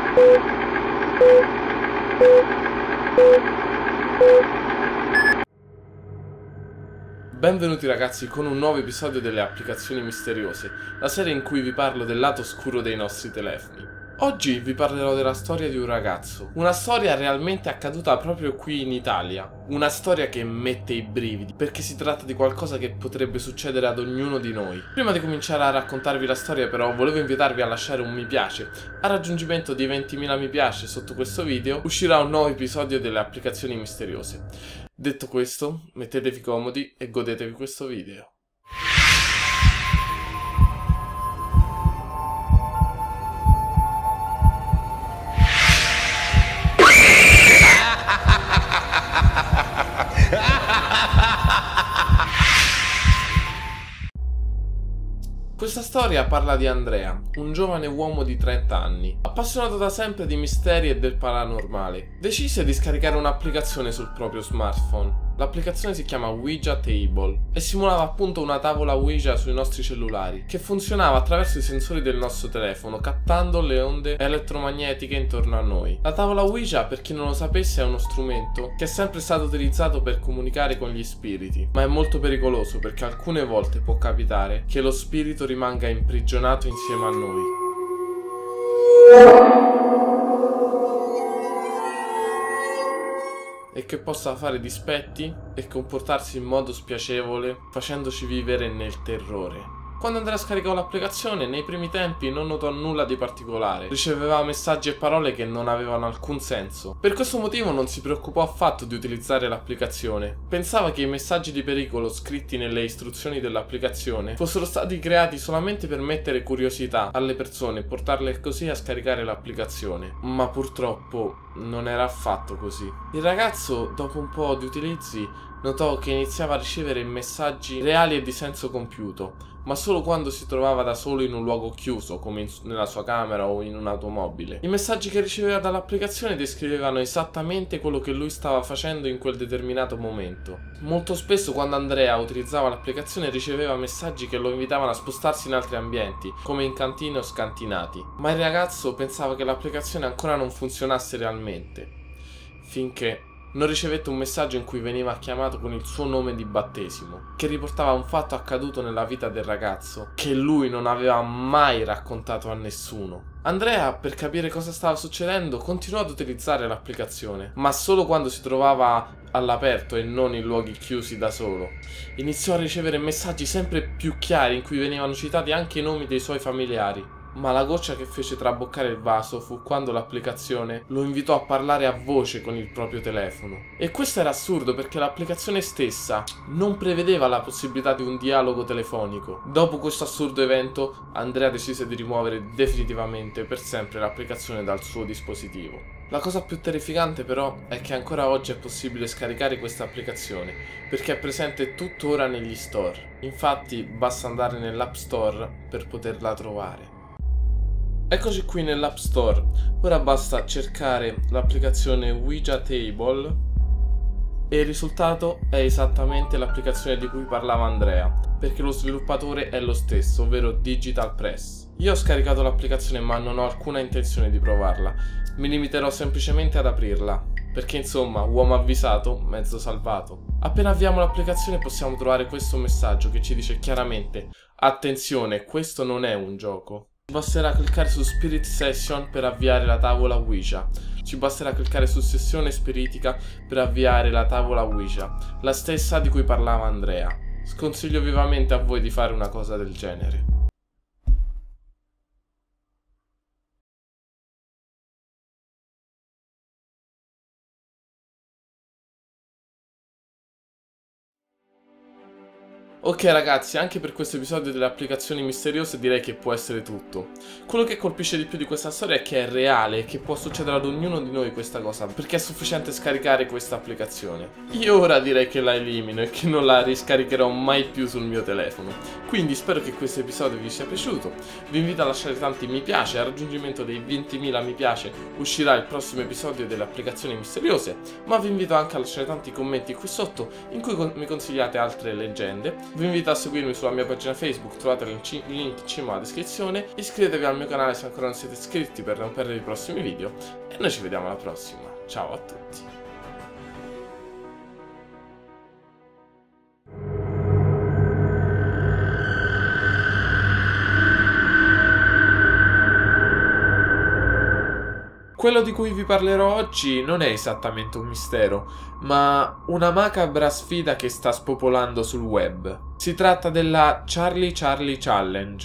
Benvenuti ragazzi con un nuovo episodio delle applicazioni misteriose, la serie in cui vi parlo del lato oscuro dei nostri telefoni. Oggi vi parlerò della storia di un ragazzo, una storia realmente accaduta proprio qui in Italia, una storia che mette i brividi, perché si tratta di qualcosa che potrebbe succedere ad ognuno di noi. Prima di cominciare a raccontarvi la storia però volevo invitarvi a lasciare un mi piace. A raggiungimento di 20.000 mi piace sotto questo video uscirà un nuovo episodio delle applicazioni misteriose. Detto questo, mettetevi comodi e godetevi questo video. Questa storia parla di Andrea, un giovane uomo di 30 anni, appassionato da sempre di misteri e del paranormale. Decise di scaricare un'applicazione sul proprio smartphone. L'applicazione si chiama Ouija Table e simulava appunto una tavola Ouija sui nostri cellulari, che funzionava attraverso i sensori del nostro telefono, captando le onde elettromagnetiche intorno a noi. La tavola Ouija, per chi non lo sapesse, è uno strumento che è sempre stato utilizzato per comunicare con gli spiriti, ma è molto pericoloso perché alcune volte può capitare che lo spirito rimanga imprigionato insieme a noi. E che possa fare dispetti e comportarsi in modo spiacevole, facendoci vivere nel terrore. Quando Andrea scaricò l'applicazione, nei primi tempi non notò nulla di particolare, riceveva messaggi e parole che non avevano alcun senso. Per questo motivo non si preoccupò affatto di utilizzare l'applicazione. Pensava che i messaggi di pericolo scritti nelle istruzioni dell'applicazione fossero stati creati solamente per mettere curiosità alle persone e portarle così a scaricare l'applicazione. Ma purtroppo non era affatto così. Il ragazzo, dopo un po' di utilizzi, notò che iniziava a ricevere messaggi reali e di senso compiuto, ma solo quando si trovava da solo in un luogo chiuso, come nella sua camera o in un'automobile. I messaggi che riceveva dall'applicazione descrivevano esattamente quello che lui stava facendo in quel determinato momento. Molto spesso quando Andrea utilizzava l'applicazione riceveva messaggi che lo invitavano a spostarsi in altri ambienti, come in cantine o scantinati. Ma il ragazzo pensava che l'applicazione ancora non funzionasse realmente, finché non ricevette un messaggio in cui veniva chiamato con il suo nome di battesimo, che riportava un fatto accaduto nella vita del ragazzo, che lui non aveva mai raccontato a nessuno. Andrea, per capire cosa stava succedendo, continuò ad utilizzare l'applicazione, ma solo quando si trovava all'aperto e non in luoghi chiusi da solo. Iniziò a ricevere messaggi sempre più chiari in cui venivano citati anche i nomi dei suoi familiari. Ma la goccia che fece traboccare il vaso fu quando l'applicazione lo invitò a parlare a voce con il proprio telefono. E questo era assurdo perché l'applicazione stessa non prevedeva la possibilità di un dialogo telefonico. Dopo questo assurdo evento, Andrea decise di rimuovere definitivamente per sempre l'applicazione dal suo dispositivo. La cosa più terrificante però è che ancora oggi è possibile scaricare questa applicazione perché è presente tuttora negli store. Infatti basta andare nell'App Store per poterla trovare. Eccoci qui nell'App Store, ora basta cercare l'applicazione Ouija Table e il risultato è esattamente l'applicazione di cui parlava Andrea, perché lo sviluppatore è lo stesso, ovvero Digital Press. Io ho scaricato l'applicazione ma non ho alcuna intenzione di provarla, mi limiterò semplicemente ad aprirla, perché insomma, uomo avvisato, mezzo salvato. Appena avviamo l'applicazione possiamo trovare questo messaggio che ci dice chiaramente: attenzione, questo non è un gioco. Ci basterà cliccare su Spirit Session per avviare la tavola Ouija. Ci basterà cliccare su Sessione Spiritica per avviare la tavola Ouija, la stessa di cui parlava Andrea. Sconsiglio vivamente a voi di fare una cosa del genere. Ok ragazzi, anche per questo episodio delle applicazioni misteriose direi che può essere tutto. Quello che colpisce di più di questa storia è che è reale e che può succedere ad ognuno di noi questa cosa, perché è sufficiente scaricare questa applicazione. Io ora direi che la elimino e che non la riscaricherò mai più sul mio telefono. Quindi spero che questo episodio vi sia piaciuto, vi invito a lasciare tanti mi piace, al raggiungimento dei 20.000 mi piace uscirà il prossimo episodio delle applicazioni misteriose, ma vi invito anche a lasciare tanti commenti qui sotto in cui mi consigliate altre leggende. Vi invito a seguirmi sulla mia pagina Facebook, trovate il link in cima alla descrizione. Iscrivetevi al mio canale se ancora non siete iscritti per non perdere i prossimi video. E noi ci vediamo alla prossima. Ciao a tutti. Quello di cui vi parlerò oggi non è esattamente un mistero, ma una macabra sfida che sta spopolando sul web. Si tratta della Charlie Charlie Challenge.